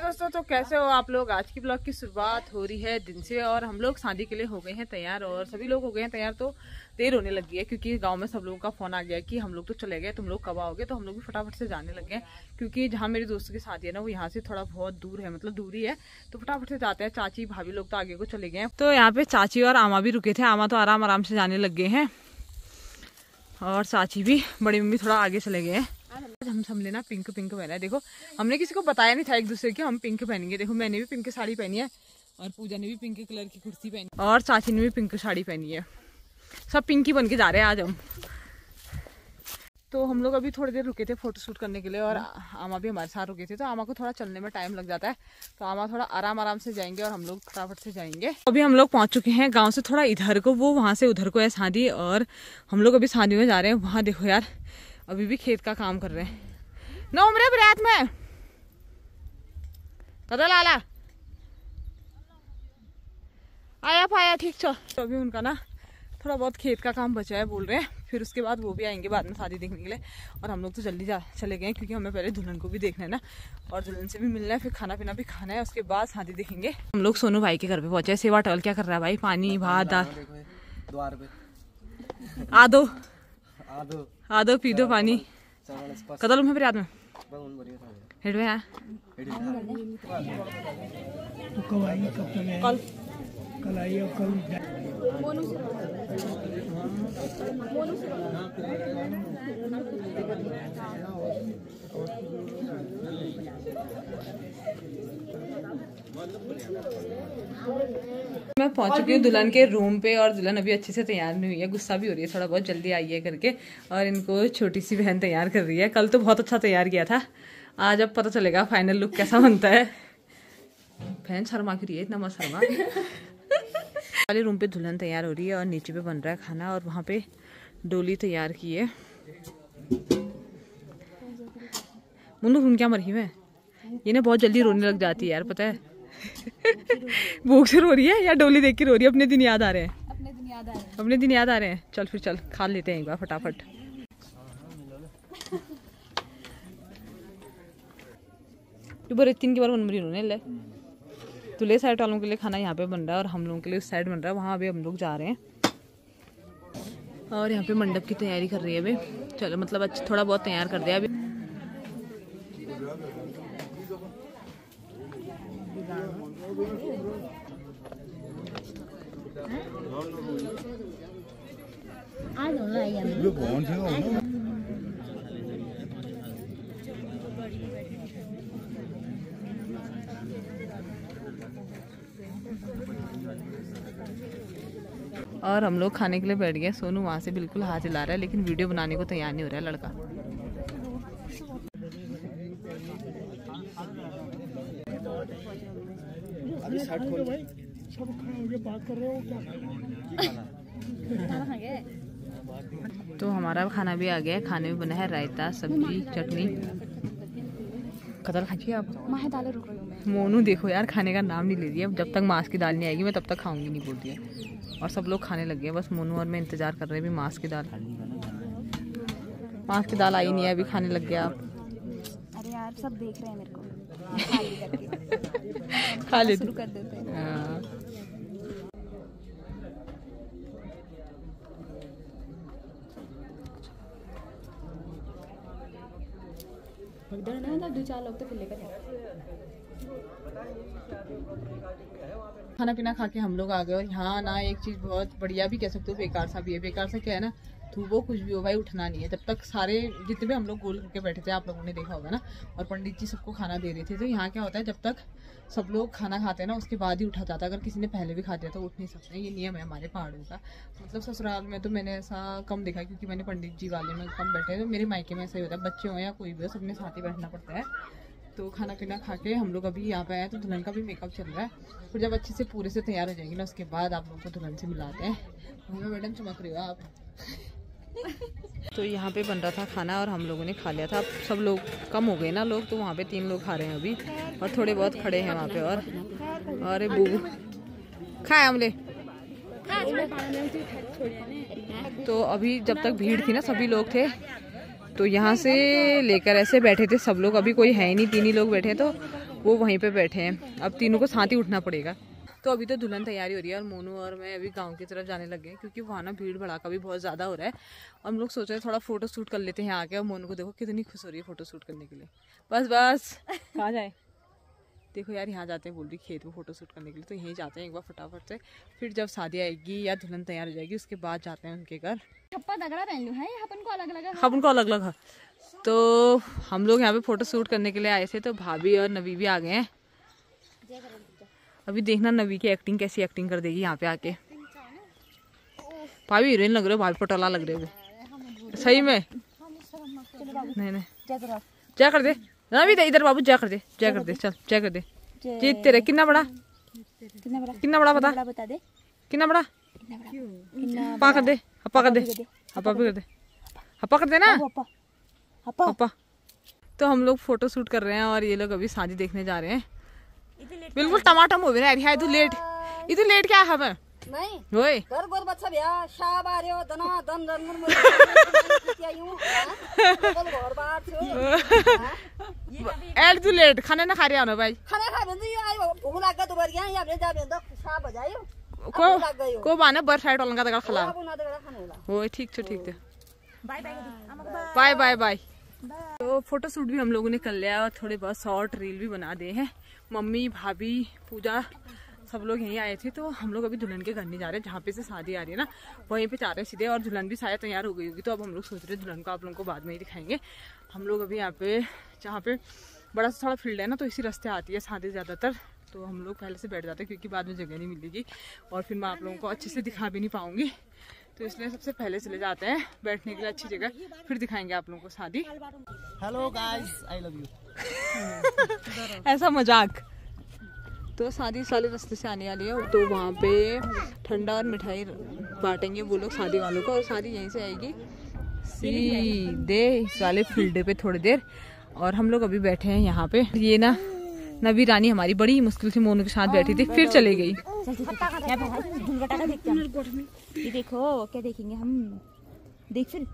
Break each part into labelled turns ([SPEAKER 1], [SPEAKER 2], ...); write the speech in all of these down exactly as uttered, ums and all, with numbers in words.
[SPEAKER 1] दोस्तों, तो कैसे हो आप लोग। आज की ब्लॉग की शुरुआत हो रही है दिन से और हम लोग शादी के लिए हो गए हैं तैयार और सभी लोग हो गए हैं तैयार। तो देर होने लगी है क्योंकि गांव में सब लोगों का फोन आ गया कि हम लोग तो चले गए, तुम लोग कब आओगे। तो हम लोग भी फटाफट से जाने लगे हैं क्योंकि जहाँ मेरी दोस्त की शादी है ना वो यहाँ से थोड़ा बहुत दूर है, मतलब दूरी है। तो फटाफट से जाते हैं। चाची भाभी लोग तो आगे को चले गए हैं। तो यहाँ पे चाची और आमा भी रुके थे। आमा तो आराम आराम से जाने लग गए हैं और चाची भी, बड़ी मम्मी थोड़ा आगे चले गए हैं। आज हम सब लेना पिंक पिंक पहना है। देखो हमने किसी को बताया नहीं था एक दूसरे की हम पिंक पहनेंगे। देखो मैंने भी पिंक साड़ी पहनी है और पूजा ने भी पिंक कलर की कुर्ती पहनी और चाची ने भी पिंक साड़ी पहनी है। सब पिंक ही बन के जा रहे हैं आज हम। तो हम लोग अभी थोड़ी देर रुके थे फोटो शूट करने के लिए और आमा भी हमारे साथ रुके थे। तो आमा को थोड़ा चलने में टाइम लग जाता है तो आमा थोड़ा आराम आराम से जाएंगे और हम लोग फटाफट से जाएंगे। अभी हम लोग पहुंच चुके हैं गांव से थोड़ा इधर को, वो वहां से उधर को है शादी और हम लोग अभी शादी में जा रहे हैं। वहां देखो यार अभी भी खेत का काम कर रहे हैं। न उम्र बरात में कदा लाला आया पाया ठीक छो। तो अभी उनका ना थोड़ा बहुत खेत का काम बचा है बोल रहे हैं, फिर उसके बाद वो भी आएंगे बाद में शादी देखने के लिए। और हम लोग तो जल्दी जा चले गए क्योंकि हमें पहले दुल्हन को भी देखना है ना और दुल्हन से भी मिलना है, फिर खाना पीना भी खाना है, उसके बाद शादी देखेंगे। हम लोग सोनू भाई के घर पे पहुंचे। सेवा टॉल क्या कर रहा है भाई? पानी भात दाल आदो आदो पी दो पानी। कदल में बरात में हेड में है कल कल आई और कल मैं पहुंच चुकी हूँ दुल्हन के रूम पे और दुल्हन अभी अच्छे से तैयार नहीं हुई है, गुस्सा भी हो रही है थोड़ा बहुत, जल्दी आई है करके। और इनको छोटी सी बहन तैयार कर रही है। कल तो बहुत अच्छा तैयार किया था, आज अब पता चलेगा फाइनल लुक कैसा बनता है। बहन शर्मा की रही है, इतना मत शर्मा। वाले रूम पे दुल्हन तैयार हो रही है और नीचे पे बन रहा है खाना और वहाँ पे डोली तैयार की है। मुन्नू खून क्या मरी है ये ना, बहुत जल्दी रोने लग जाती है यार, पता है। भूख से रो रही है या डोली देख के रो रही है? अपने दिन याद आ रहे हैं, अपने दिन याद आ रहे हैं, अपने दिन याद आ रहे हैं। चल फिर चल खा लेते हैं एक बार फटाफट। तीन की बार बन मरी रोने ले। दूल्हे साइड वालों के लिए खाना यहाँ पे बन रहा है और हम लोगों के लिए उस साइड बन रहा है। वहाँ अभी हम लोग जा रहे हैं और यहाँ पे मंडप की तैयारी कर रही है अभी। चलो मतलब अच्छा थोड़ा बहुत तैयार कर दिया अभी। और हम लोग खाने के लिए बैठ गए। सोनू वहां से बिल्कुल हाथ हिला रहा है लेकिन वीडियो बनाने को तैयार नहीं हो रहा है लड़का। तो हमारा खाना भी आ गया है। खाने में बना है रायता, सब्जी, चटनी। कतल खाइए आप? माँ दाल रुक रही हूँ मैं। मोनू देखो यार खाने का नाम नहीं ले रही है। जब तक मांस की दाल नहीं आएगी मैं तब तक खाऊंगी नहीं बोल रही है। और सब लोग खाने लग गए, बस मोनू और मैं इंतजार कर रहे हैं भी मांस की दाल। मांस की दाल आई नहीं है, अभी खाने लग गया आप।
[SPEAKER 2] अरे यार सब देख रहे हैं मेरे को।
[SPEAKER 1] खा ले
[SPEAKER 2] शुरू कर देते हैं। दो चार लोग तो फिर लेकर
[SPEAKER 1] खाना पीना खा के हम लोग आ गए। और यहाँ ना एक चीज बहुत बढ़िया भी कह सकते हो, बेकार सा भी है। बेकार सा क्या है ना, तो वो कुछ भी हो भाई उठना नहीं है जब तक सारे जितने भी हम लोग गोल करके बैठे थे, आप लोगों ने देखा होगा ना। और पंडित जी सबको खाना दे रहे थे। तो यहाँ क्या होता है, जब तक सब लोग खाना खाते हैं ना उसके बाद ही उठा जाता है। अगर किसी ने पहले भी खा दिया तो उठ नहीं सकते। ये नियम है हमारे पहाड़ों का। मतलब ससुराल में तो मैंने ऐसा कम देखा क्योंकि मैंने पंडित जी वाले में कम बैठे। तो मेरे मायके में ऐसा ही होता है, बच्चे हो या कोई भी हो सबने साथ ही बैठना पड़ता है। तो खाना पीना खा के हम लोग अभी यहाँ पे आए तो दुल्हन का भी मेकअप चल रहा है। फिर जब अच्छे से पूरे से तैयार हो जाएंगे ना उसके बाद आप लोगों को दुल्हन से मिलाते हैं। मैडम चमक रही हो आप। तो यहाँ पे बन रहा था खाना और हम लोगों ने खा लिया था। अब सब लोग कम हो गए ना लोग, तो वहाँ पे तीन लोग खा रहे हैं अभी और थोड़े बहुत खड़े हैं वहाँ पे। और अरे बूबू खाए हमले। तो अभी जब तक भीड़ थी ना सभी लोग थे तो यहाँ से लेकर ऐसे बैठे थे सब लोग। अभी कोई है ही नहीं, तीन ही लोग बैठे। तो वो वहीं पे बैठे हैं। अब तीनों को साथ ही उठना पड़ेगा। तो अभी तो दुल्हन तैयारी हो रही है और मोनू और मैं अभी गांव की तरफ जाने लगे हैं क्योंकि वहाँ ना भीड़ भड़ाका भी बहुत ज़्यादा हो रहा है। हम लोग सोच रहे हैं थोड़ा फोटो शूट कर लेते हैं आके। और मोनू को देखो कितनी खुश हो रही है फोटो शूट करने के लिए। बस बस कहाँ जाए, देखो यार यहाँ जाते हैं बोल रही खेत में फोटो शूट करने के लिए। तो यहीं जाते हैं एक बार फटाफट से, फिर जब शादी आएगी या दुल्हन तैयार हो जाएगी उसके बाद जाते हैं उनके घर। अपन को अलग अलग अपन को अलग अलग तो हम लोग यहाँ पे फोटो शूट करने के लिए आए थे। तो भाभी और नवी भी आ गए हैं। अभी देखना नवी की एक्टिंग कैसी एक्टिंग कर देगी यहाँ पे आके। भाभी हीरोइन लग रहे हो, भाभी पटोला लग रहे हो सही में। नहीं नहीं जय कर दे नवी, इधर बाबू जय कर दे, जय कर दे, चल जय कर दे। जीत तेरे कितना बड़ा कितना बड़ा कितना बड़ा बता बता दे कितना बड़ा। पा कर दे, अपा कर दे, अपा भी कर दे, अपा कर दे ना अपा। तो हम लोग फोटो शूट कर रहे हैं और ये लोग अभी शादी देखने जा रहे हैं। बिल्कुल टमाटम हो रहा है। इधर लेट इधर लेट क्या है हमें नहीं होए घर गोर बच्चा भैया शाब आ रहे हो दना दन दन मुर मुर क्या यूं हां घर बाहर छो एल तू लेट खाना ना खा रहे हो भाई। खाना खा बंदी आई भूख लगा तो बर गया या ले जा बंदा शाब बजायो को को बाने बर साइड वाला का खला हो ठीक छो ठीक है। Bye bye bye bye. तो फोटो शूट भी हम लोगों ने कर लिया और थोड़े बहुत शॉर्ट रील भी बना दे हैं। मम्मी भाभी पूजा सब लोग यहीं आए थे। तो हम लोग अभी दुल्हन के घर नहीं जा रहे, जहाँ पे से शादी आ रही है ना वहीं पे जा रहे हैं सीधे। और दुल्हन भी शायद तैयार हो गई होगी। तो अब हम लोग सोच रहे हैं दुल्हन को आप लोगों को बाद में ही दिखाएंगे। हम लोग अभी यहाँ पे जहाँ पे बड़ा सा थोड़ा फील्ड है ना, तो इसी रास्ते आती है शादी ज़्यादातर। तो हम लोग पहले से बैठ जाते हैं क्योंकि बाद में जगह नहीं मिलेगी और फिर मैं आप लोगों को अच्छे से दिखा भी नहीं पाऊंगी। तो इसलिए सबसे पहले चले जाते हैं बैठने के लिए अच्छी जगह, फिर दिखाएंगे आप लोगों को शादी।
[SPEAKER 3] Hello guys, I love you.
[SPEAKER 1] ऐसा मजाक। तो शादी साले रास्ते से आने वाली है। तो वहाँ पे ठंडा और मिठाई बांटेंगे वो लोग शादी वालों को। और शादी यहीं से आएगी सीधे इस वाले फील्ड पे थोड़ी देर। और हम लोग अभी बैठे हैं यहाँ पे। ये ना नवी रानी हमारी बड़ी मुश्किल से मोनू के साथ बैठी थी, फिर चले गई।
[SPEAKER 2] ये देखो क्या देखेंगे हम, देख फिर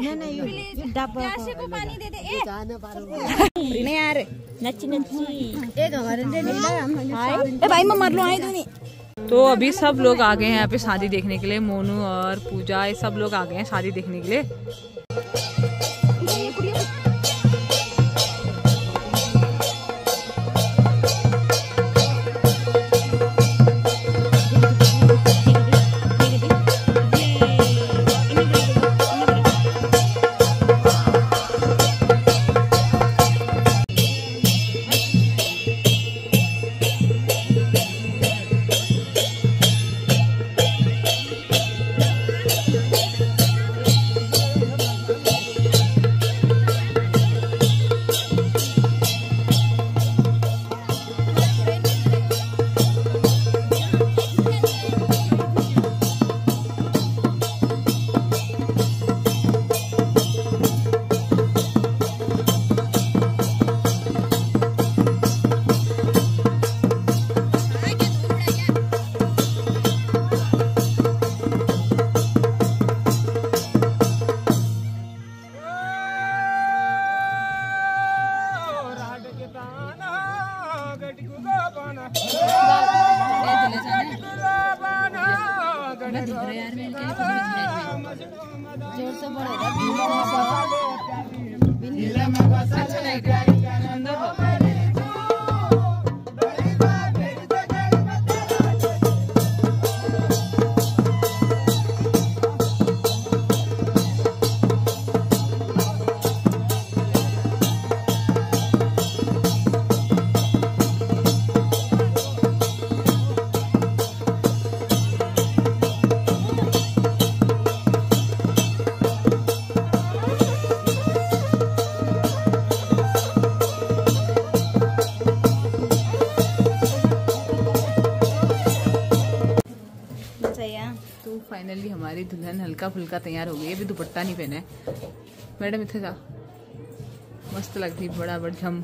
[SPEAKER 2] को पानी दे दे ए यार नच्ची नच्ची एक हमारे दे ए भाई मैं मर लो आई नहीं।
[SPEAKER 1] तो अभी सब लोग आ गए हैं यहाँ पे शादी देखने के लिए। मोनू और पूजा ये सब लोग आ गए हैं शादी देखने के लिए।
[SPEAKER 2] जोर से बढ़ेगा।
[SPEAKER 1] तो फाइनली हमारी दुल्हन हल्का फुल्का तैयार हो गई है। अभी दुपट्टा नहीं पहना है। मैडम इतने जा मस्त लगती बड़ा बड़ झम।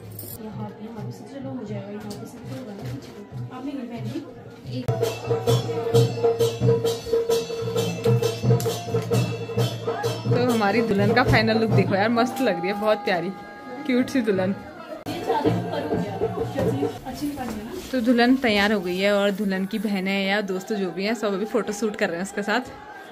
[SPEAKER 1] तो हमारी दुल्हन का फाइनल लुक देखो यार, मस्त लग रही है, बहुत प्यारी क्यूट सी दुल्हन। तो दुल्हन तैयार हो गई है और दुल्हन की बहनें या दोस्त जो भी हैं सब अभी फोटो शूट कर रहे हैं उसके साथ।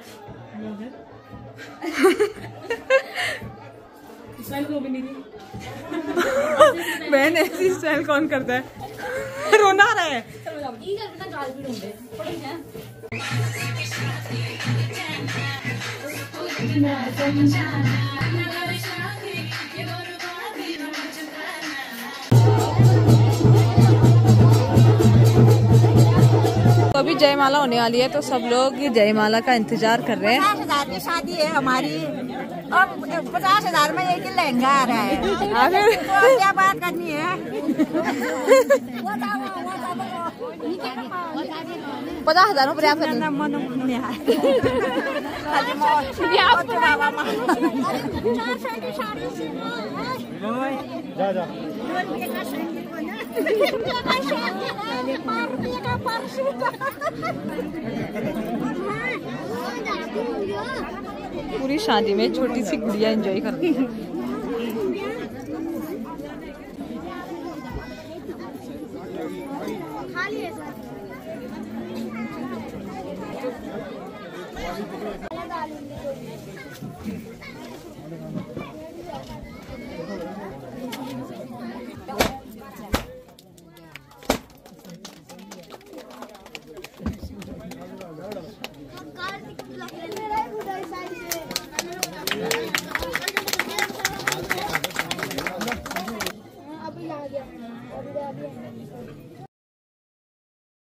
[SPEAKER 1] बहन ऐसी स्टाइल कौन करता है? रोना आ रहा है। तो अभी जयमाला होने वाली है तो सब लोग जयमाला का इंतजार कर रहे हैं।
[SPEAKER 2] पचास हजार की शादी है हमारी और पचास हजार में एक ही लहंगा आ रहा है। तो क्या बात करनी है?
[SPEAKER 1] पचास हजार में पर्याप्त है।
[SPEAKER 3] जा जा
[SPEAKER 1] पूरी शादी में छोटी सी गुड़िया एंजॉय कर रही है।
[SPEAKER 2] खाली है सर।